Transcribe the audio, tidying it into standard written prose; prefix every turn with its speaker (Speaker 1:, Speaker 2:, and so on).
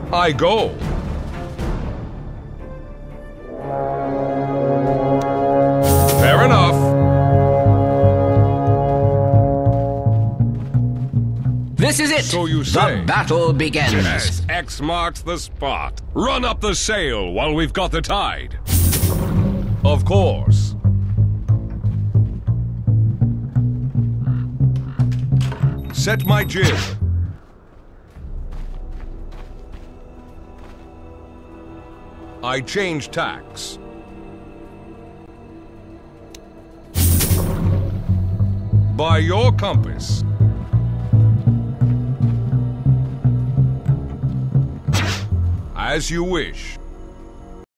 Speaker 1: I go. Fair enough.
Speaker 2: This is it!
Speaker 1: So you say.
Speaker 2: The battle begins!
Speaker 1: Yes, X marks the spot. Run up the sail while we've got the tide. Of course. Set my jib. I change tacks. By your compass. As you wish.